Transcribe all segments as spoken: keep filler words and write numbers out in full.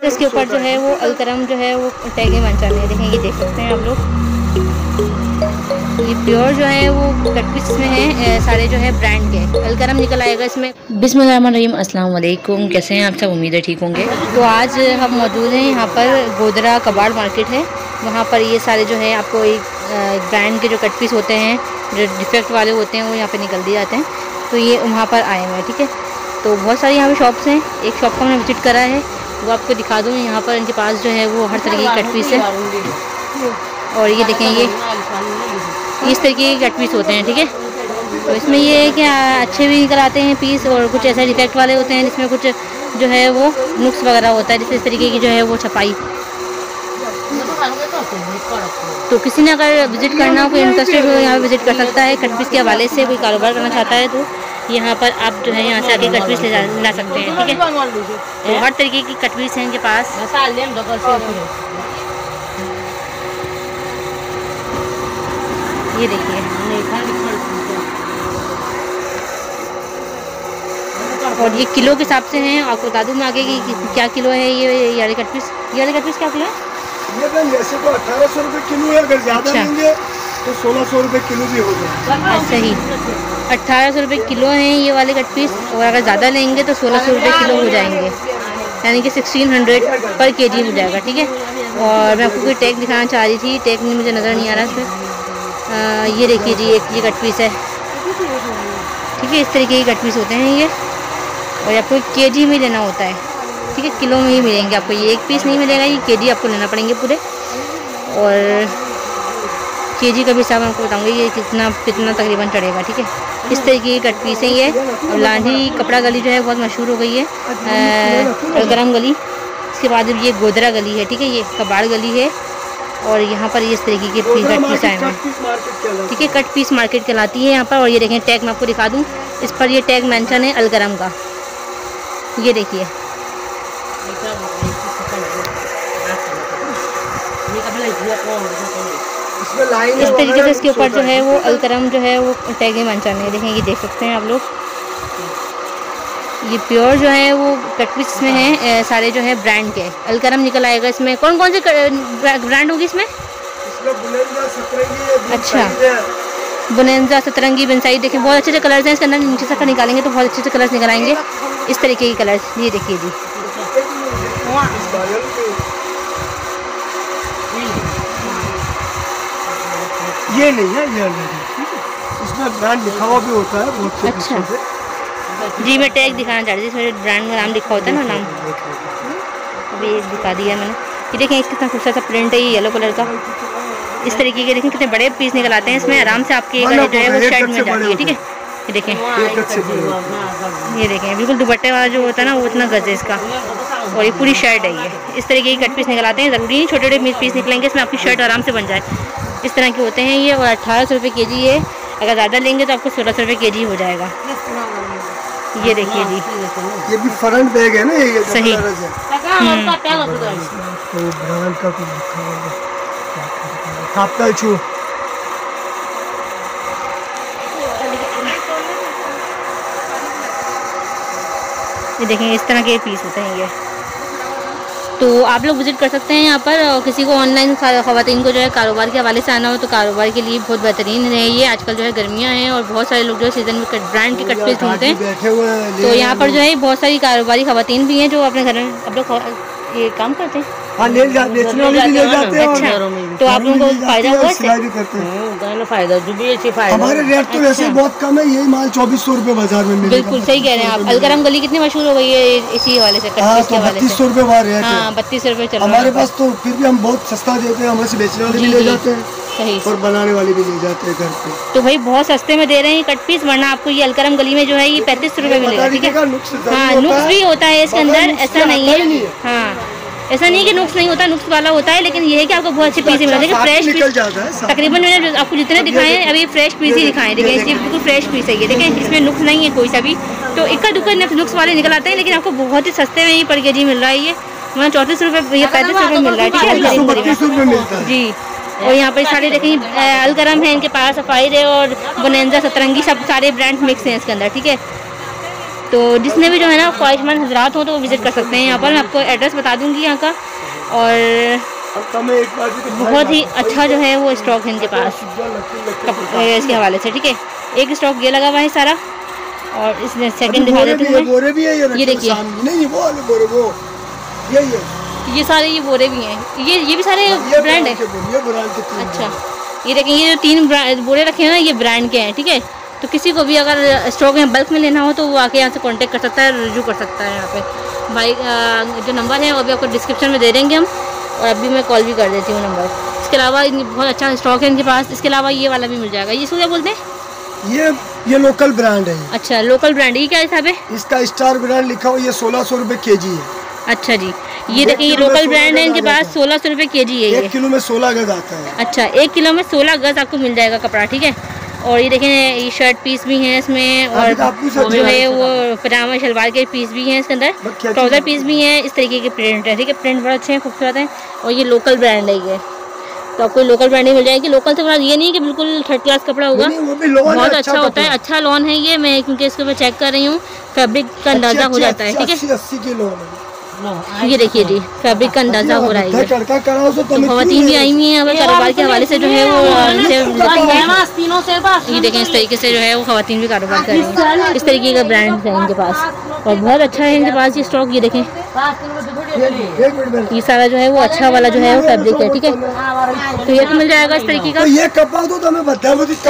इसके ऊपर जो है वो अलकरम जो है वो टैगे मंचा है, देखें ये देख सकते हैं आप लोग। ये प्योर जो है वो कट पीस में है, सारे जो है ब्रांड के। अलकरम निकल आएगा इसमें। बिस्मिल्लाहिर्रहमानिर्रहीम, अस्सलाम वालेकुम। कैसे हैं आप सब? उम्मीद है ठीक होंगे। तो आज हम मौजूद हैं यहाँ पर गोदरा कबाड़ मार्केट है, वहाँ पर ये सारे जो है आपको एक ब्रांड के जो कट पीस होते हैं, जो डिफेक्ट वाले होते हैं, वो यहाँ पे निकल दिए जाते हैं। तो ये वहाँ पर आए हुए हैं, ठीक है। तो बहुत सारी यहाँ पे शॉप्स हैं। एक शॉप का मैंने विजिट करा है, वो आपको दिखा दूँ। यहाँ पर इनके पास जो है वो हर तरह की कट पीस है। और ये देखें, ये इस तरीके के कट पीस होते हैं, ठीक है। तो इसमें ये है कि अच्छे भी निकल आते हैं पीस, और कुछ ऐसे डिफेक्ट वाले होते हैं जिसमें कुछ जो है वो नुक्स वगैरह होता है, जैसे इस तरीके की जो है वो छपाई। तो किसी ने अगर विज़िट करना हो, कोई इंटरेस्टेड हो, यहाँ विज़िट कर सकता है। कट पीस के हवाले से कोई कारोबार करना चाहता है तो यहाँ पर आप जो है यहाँ से आके कट पीस ले ला सकते हैं, ठीक है। तो हर तरीके की कट पीस है इनके पास। ये देखिए, और ये किलो के हिसाब से हैं। आपको बता दूँ मैं आगे कि क्या किलो है ये ये वाले कट पीस। ये वाले कट पीस क्या किलो है? ये वैसे तो अठारह सौ रुपये किलो है, अगर ज़्यादा लेंगे तो सोलह सौ रुपये किलो भी हो जाएगा। सही, अट्ठारह सौ रुपये किलो हैं ये वाले कट पीस, और अगर ज़्यादा लेंगे तो सोलह सौ रुपये किलो हो जाएंगे, यानी कि सिक्सटीन हंड्रेड पर के जी हो जाएगा, ठीक है। और मैं आपको कोई टैग दिखाना चाह रही थी, टैग नहीं मुझे नज़र नहीं आ रहा इसमें। ये देखिए जी, एक ये कट पीस है, ठीक है। इस तरीके के कट पीस होते हैं ये, और आपको के जी में लेना होता है, ठीक है। किलो में ही मिलेंगे आपको, ये एक पीस नहीं मिलेगा, ये के जी आपको लेना पड़ेंगे पूरे। और के जी का भी हिसाब आपको बताऊंगी ये कितना कितना तकरीबन चढ़ेगा, ठीक है। इस तरीके की कट पीस है ये। और लांढी कपड़ा गली जो है बहुत मशहूर हो गई है, अलकरम गली। इसके बाद ये गोदरा गली है, ठीक है, ये कबाड़ गली है। और यहाँ पर इस तरीके के कट पीस आए हैं, ठीक है। कट पीस मार्केट कहलाती है यहाँ पर। और ये देखें, टैग मैं आपको दिखा दूँ, इस पर ये टैग मेंशन है अलकरम का, ये देखिए। इस तरीके से इसके ऊपर जो है वो अलकरम जो है वो टैगे मंचाने है, देखें ये देख सकते हैं आप लोग। ये प्योर जो है वो कट पीस में है, सारे जो है ब्रांड के। अलकरम निकल आएगा इसमें। कौन कौन से ब्रांड होगी इसमें? अच्छा, बुनेंजा, सतरंगी, बिनसाई। देखें बहुत अच्छे से कलर्स हैं इसके अंदर, नीचे से निकालेंगे तो बहुत अच्छे से कलर्स निकल आएंगे। इस तरीके के कलर्स ये देखिए जी। ये नहीं है, ये नहीं, इसमें ब्रांड लिखा हुआ भी होता है बहुत से। अच्छा जी, मैं टैग दिखाना चाह रही थी, इसमें ब्रांड का नाम लिखा होता है ना, नाम अभी दिखा दिया मैंने। ये देखें, इसका कितना खूबसूरत सा प्रिंट है, ये येलो कलर का। इस तरीके के देखें कितने बड़े पीस निकल आते हैं इसमें, आराम से आपकी जो है वो शर्ट में जाती है, ठीक है। ये देखें, ये देखें बिल्कुल दुपट्टे वाला जो होता है ना वो इतना गज है इसका, और ये पूरी शर्ट है ये। इस तरीके के कट पीस निकल आते हैं, ज़रूरी नहीं छोटे छोटे पीस निकलेंगे इसमें, आपकी शर्ट आराम से बन जाए। इस तरह के होते हैं ये। और अठारह सौ रुपये के जी है, अगर ज़्यादा लेंगे तो आपको सोलह सौ रुपये के जी हो जाएगा। ये देखिए जी, ये भी फ्रंट बैग है ना, ये सही। ये देखें, इस तरह के पीस होते हैं ये। तो आप लोग विज़िट कर सकते हैं यहाँ पर। और किसी को ऑनलाइन ख़वातीन को जो है कारोबार के हवाले से आना हो तो कारोबार के लिए बहुत बेहतरीन है ये। आजकल जो है गर्मियाँ हैं और बहुत सारे लोग जो है सीज़न में कट ब्रांड के कट पीस ढूंढते हैं। तो यहाँ पर जो है बहुत सारी कारोबारी ख़वातीन भी हैं जो अपने घर में आप लोग ये काम करते हैं। हाँ, ले जा, बेचने वाले भी ले जाते हैं। अच्छा, तो आप लोगों को फायदा हुआ इससे? फायदा जो भी अच्छी फायदा। हमारे रेट तो वैसे बहुत कम है, यही माल चौबीस सौ रुपये बाजार में मिलेगा। बिल्कुल सही कह रहे हैं आप। अलकरम गली कितनी मशहूर हो गई है इसी वाले से, बत्तीस सौ रुपये बाहर रेट है। हाँ, बत्तीस रुपये चल हमारे पास। तो फिर भी हम बहुत सस्ता देते हैं, हमारे से बेचने वाले भी ले जाते हैं, सही, और बनाने वाले भी ले जाते हैं घर पे। तो भाई बहुत सस्ते में दे रहे हैं कट पीस, वरना आपको ये अलकरम गली में जो है ये पैंतीस रुपये मिलेगा, ठीक है। हाँ, नुक्स भी होता है इसके अंदर, ऐसा नहीं है। हाँ, ऐसा नहीं कि नुक्स नहीं होता, नुक्स वाला होता है, लेकिन ये है कि आपको बहुत अच्छे पीस मिलेंगे, फ्रेश पीस। तकरीबन मैंने आपको जितने दिखाए हैं अभी फ्रेश पीस ही दिखाए हैं, देखिए इसलिए बिल्कुल फ्रेश पीस है ये। देखें, इसमें नुक्स नहीं है कोई सा भी। तो इक्का दुक्का नुक्स वाले निकल आते हैं, लेकिन आपको बहुत ही सस्ते में ये पर के जी मिल रहा है ये। वहाँ चौंतीस रुपये या पैंतीस रुपये मिल रहा है, ठीक है जी। और यहाँ पर सारे देखें अलकरम है इनके पास, सफाई है और बुनेंजा, सतरंगी, सब सारे ब्रांड मिक्स हैं इसके अंदर, ठीक है। तो जिसने भी जो है ना ख्वाहिशमंद हजरात हो तो वो विज़िट कर सकते हैं यहाँ पर। मैं आपको एड्रेस बता दूँगी यहाँ का। और बहुत ही अच्छा जो है वो स्टॉक है इनके पास इसके हवाले से, ठीक है। एक स्टॉक ये लगा हुआ है सारा, और इसने सेकंड दिखा देती हूँ। बोरे भी है, ये ये देखिए, नहीं वो वाले बोरे, वो ये ये ये सारे ये बोरे भी हैं, ये ये भी सारे ब्रांड है। अच्छा, ये देखें, ये जो तीन बोरे रखे हैं ना ये ब्रांड के हैं, ठीक है। तो किसी को भी अगर स्टॉक में बल्क में लेना हो तो वो आके यहाँ से कांटेक्ट कर सकता है, रिव्यू कर सकता है यहाँ पे। भाई जो नंबर है वो अभी आपको डिस्क्रिप्शन में दे देंगे हम, और अभी मैं कॉल भी कर देती हूँ नंबर। इसके अलावा बहुत अच्छा स्टॉक है इनके पास। इसके अलावा ये वाला भी मिल जाएगा। ये इसको क्या बोलते हैं? ये ये लोकल ब्रांड है। अच्छा, लोकल ब्रांड है। ये क्या हिसाब है? इसका स्टार ब्रांड लिखा हुआ, ये सोलह सौ रुपये के जी है। अच्छा जी, ये देखिए ये लोकल ब्रांड है इनके पास, सोलह सौ रुपये के जी है। एक किलो में सोलह गज आता है। अच्छा, एक किलो में सोलह गज आपको मिल जाएगा कपड़ा, ठीक है। और ये देखें, ये शर्ट पीस भी हैं इसमें, और जो है वो पजामा शलवार के पीस भी हैं इसके अंदर, ट्राउज़र पीस भी हैं। इस तरीके के प्रिंट है, ठीक है। प्रिंट बहुत अच्छे हैं, खूबसूरत हैं। और ये लोकल ब्रांड है ये, तो आपको लोकल ब्रांड ही मिल जाएगी। लोकल से बड़ा ये नहीं कि बिल्कुल थर्ड क्लास कपड़ा होगा, बहुत अच्छा होता है। अच्छा लॉन है ये, मैं क्योंकि इसको मैं चेक कर रही हूँ, फैब्रिक का अंदाज़ा हो जाता है, ठीक है। ये देखिए जी, फैब्रिक का अंदाजा हो रहा है। तो खवातीन भी आई हुई हैं अब कारोबार के हवाले से जो है वो ये देखें, इस तरीके से जो है वो खवातीन भी कारोबार कर रही हैं। इस तरीके का ब्रांड है इनके पास, और बहुत अच्छा है इनके पास ये स्टॉक। ये देखें, ये सारा जो है वो अच्छा वाला जो है वो फैब्रिक है, ठीक है। तो ये तो मिल जाएगा इस तरीके का। ये कपड़ा तो तुम्हें बता,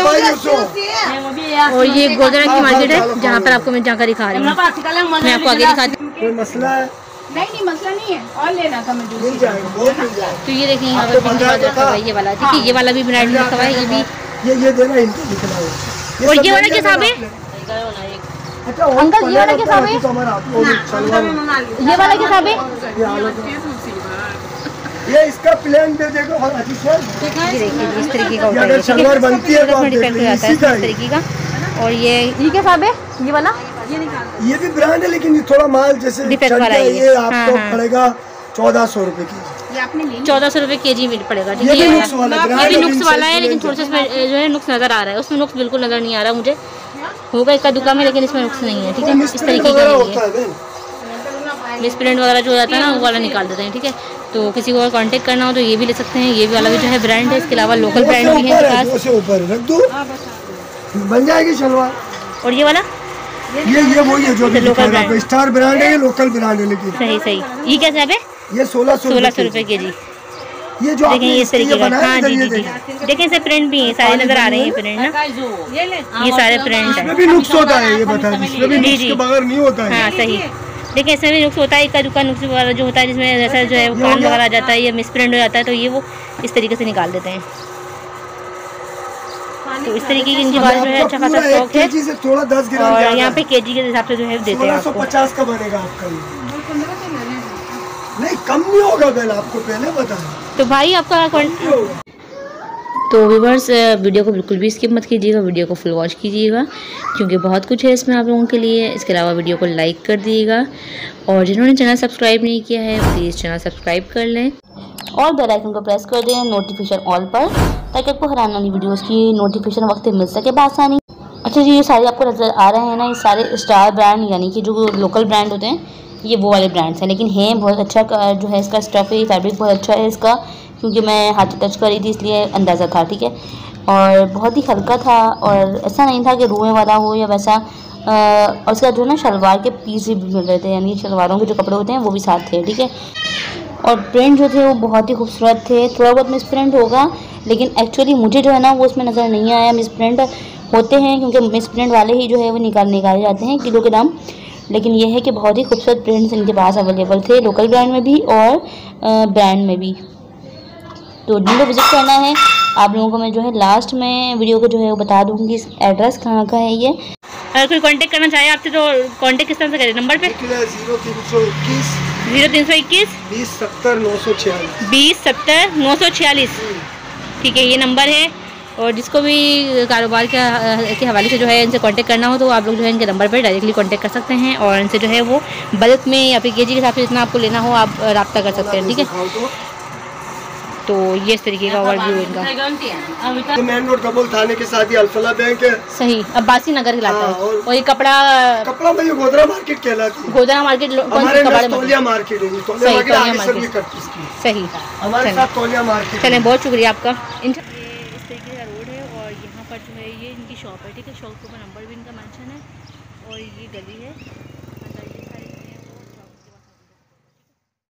और ये गोदरा की मार्केट है जहाँ पर आपको मैं जाकर दिखा रही हूँ। मैं आपको आगे दिखाती हूँ। कोई मसला है? नहीं नहीं मसला नहीं है, और लेना था मुझे। मिल जाएगा, बहुत मिल जाएगा। तो ये देखें यहाँ पर ये वाला, ठीक है। ये वाला भी ब्रांड लिखा हुआ है, ये भी ये ये देना इनको लिखना है। और ये वाला क्या हिसाब है अच्छा अंकल? ये वाला क्या हिसाब है? ये वाला क्या हिसाब है? ये इसका प्लान दे देगा और अच्छी से इस तरीके का होता है, अगर सलवार बनती है तो आप डिपेंड हो जाता है इस तरीके का। और ये ये क्या हिसाब है? ये वाला ये भी ब्रांड है, लेकिन ये थोड़ा माल जैसे डिफेक्ट वाला है। ये आपको पड़ेगा चौदह सौ रुपए की। चौदह सौ रुपए के जी मिल पड़ेगा, ठीक है। ये भी नुक्स वाला है, लेकिन थोड़ा सा इसमें जो है नुक्स नजर आ रहा है। उसमें नुक्स बिल्कुल नजर नहीं आ रहा मुझे, होगा एक दुकान में, लेकिन इसमें नुक्स नहीं है, ठीक है। इस तरीके का मिस प्रिंट वगैरह जो होता है ना वो वाला निकाल देते हैं, ठीक है। तो किसी को और कांटेक्ट करना हो तो ये भी ले सकते हैं। ये भी वाला भी जो है ब्रांड है। इसके अलावा लोकल ब्रांड भी है बन जाएगी शलवार। और ये वाला ये ये वही है जो लोकल ब्रांड, स्टार ब्रांड है, ये लोकल ब्रांड है। लेकिन सही सही ये क्या हिसाब है? ये सोलह सौ सोलह सौ रुपए के जी। ये जो देखें इस तरीके का, हाँ जी जी जी, देखें इसे प्रिंट भी है, सारे नजर आ रहे हैं प्रिंट ना, ये सारे प्रिंट है। इसमें भी नुक्स होता है, ये बता दीजिए, इसमें भी नुक्स के बगैर नहीं होता है। हाँ सही, देखिए इसमें भी नुक्स होता है, इक्का दुक्का नुक्स वगैरह जो होता है, जिसमें जैसा जो है वो कान वगैरह आ जाता है, ये मिस प्रिंट हो जाता है, तो ये वो इस तरीके से निकाल देते हैं। तो इस तरीके की इनके पास जो है अच्छा खासा स्टॉक है, थोड़ा दस ग्राम और यहाँ पे केजी के हिसाब से जो है देते हैं आपको। पचास का बनेगा आपका, नहीं कम नहीं होगा बिल, आपको पहले बताया। तो भाई आपका तो व्यूअर्स वीडियो को बिल्कुल भी स्किप मत कीजिएगा, वीडियो को फुल वॉच कीजिएगा, क्योंकि बहुत कुछ है इसमें आप लोगों के लिए। इसके अलावा वीडियो को लाइक कर दिएगा, और जिन्होंने चैनल सब्सक्राइब नहीं किया है प्लीज़ चैनल सब्सक्राइब कर लें, और बेल आइकन को प्रेस कर दें नोटिफिकेशन ऑल पर, ताकि आपको हर आने वाली वीडियोज़ की नोटिफिकेशन वक्त मिल सके बआसानी। अच्छा जी, ये सारे आपको नज़र आ रहे हैं ना, ये सारे स्टार ब्रांड यानी कि जो लोकल ब्रांड होते हैं, ये वो वाले ब्रांड्स हैं, लेकिन हैं बहुत अच्छा जो है इसका स्टफ़ है, फैब्रिक बहुत अच्छा है इसका, क्योंकि मैं हाथ टच कर रही थी इसलिए अंदाज़ा था, ठीक है। और बहुत ही हल्का था, और ऐसा नहीं था कि रुएं वाला हो या वैसा। आ, और इसका जो है ना शलवार के पीस भी मिल रहे थे, यानी शलवारों के जो कपड़े होते हैं वो भी साथ थे, ठीक है। और प्रिंट जो थे वो बहुत ही खूबसूरत थे। थोड़ा बहुत मिस प्रिंट होगा, लेकिन एक्चुअली मुझे जो है ना वो उसमें नज़र नहीं आया। मिस प्रिंट होते हैं क्योंकि मिस प्रिंट वाले ही जो है वो निकाल निकाले जाते हैं किलो के दाम, लेकिन यह है कि बहुत ही खूबसूरत प्रिंट्स इनके पास अवेलेबल थे, लोकल ब्रांड में भी और ब्रांड में भी। तो जिनको विज़िट करना है आप लोगों को मैं जो है लास्ट में वीडियो को जो है वो बता दूँगी एड्रेस कहाँ का है ये। अगर कोई कांटेक्ट करना चाहे आपसे तो कांटेक्ट किस तरह से करें? नंबर पे जीरो तीन सौ इक्कीस जीरो तीन सौ इक्कीस बीस सत्तर नौ सौ छियालीस बीस सत्तर नौ सौ छियालीस ठीक है, ये नंबर है। और जिसको भी कारोबार के के हवाले से जो है इनसे कांटेक्ट करना हो तो आप लोग जो है इनके नंबर पर डायरेक्टली कांटेक्ट कर सकते हैं, और इनसे जो है वो बल्क में या फिर केजी के हिसाब से जितना आपको लेना हो आप रब्ता कर सकते हैं, ठीक है। तो ये इस तरीके का ओवरव्यू इनका। तो मेन रोड कबूल थाने के साथ ही अल्फला बैंक है। सही, अब्बासी नगर कहलाता हाँ, है। और, और ये कपड़ा कपड़ा भाई गोदरा मार्केट कहलाती है। गोदरा मार्केट कौन सी हमारे कपड़े तौलिया मार्केट है। तौलिया मार्केट आगे सब ये कट इसकी। सही, हमारे साथ तौलिया मार्केट। चलें, बहुत शुक्रिया आपका। इन ये इस तरीके का रोड है और यहाँ पर जो है ये इनकी शॉप है, ठीक है। शॉप के ऊपर नंबर भी इनका मेंशन है और ये गली है।